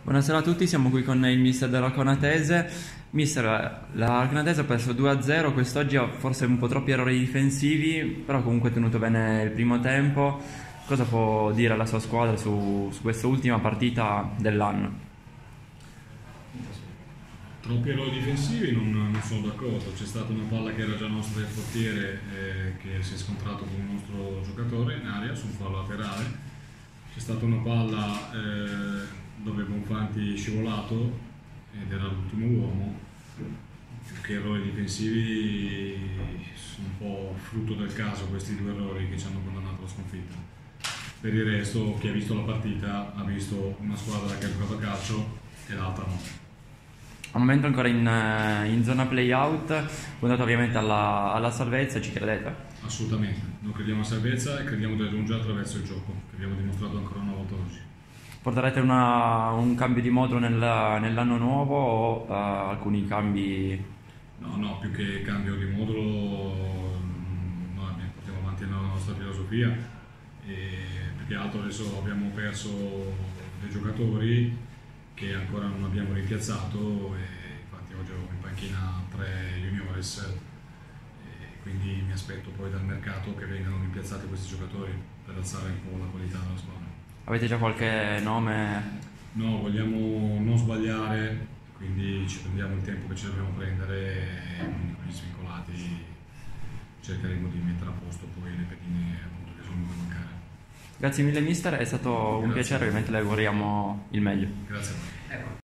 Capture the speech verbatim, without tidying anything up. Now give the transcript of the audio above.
Buonasera a tutti, siamo qui con il mister della Conatese. Mister, la Conatese ha perso due a zero, quest'oggi ha forse un po' troppi errori difensivi, però comunque ha tenuto bene il primo tempo. Cosa può dire la sua squadra su, su questa ultima partita dell'anno? Troppi errori difensivi non, non sono d'accordo, c'è stata una palla che era già nostra del portiere eh, che si è scontrato con un nostro giocatore in aria su un fallo laterale, c'è stata una palla eh, dove Bonfanti è scivolato ed era l'ultimo uomo, più che errori difensivi sono un po' frutto del caso questi due errori che ci hanno condannato alla sconfitta. Per il resto chi ha visto la partita ha visto una squadra che ha giocato a calcio e l'altra no. Al momento ancora in, in zona play-out, puntate ovviamente alla, alla salvezza, ci credete? Assolutamente, non crediamo a salvezza e crediamo di raggiungere attraverso il gioco, che abbiamo dimostrato ancora una volta oggi. Porterete una, un cambio di modulo nel, nell'anno nuovo o uh, alcuni cambi? No, no, più che cambio di modulo, noi portiamo avanti la nostra filosofia e più che altro adesso abbiamo perso dei giocatori che ancora non abbiamo rimpiazzato e infatti oggi ho in panchina tre juniores e quindi mi aspetto poi dal mercato che vengano rimpiazzati questi giocatori per alzare un po' la qualità della squadra. Avete già qualche nome? No, vogliamo non sbagliare, quindi ci prendiamo il tempo che ci dobbiamo prendere e quindi con gli svincolati cercheremo di mettere a posto poi le pedine appunto che sono venute a mancare. Grazie mille mister, è stato un Grazie. piacere, ovviamente le auguriamo il meglio. Grazie a voi.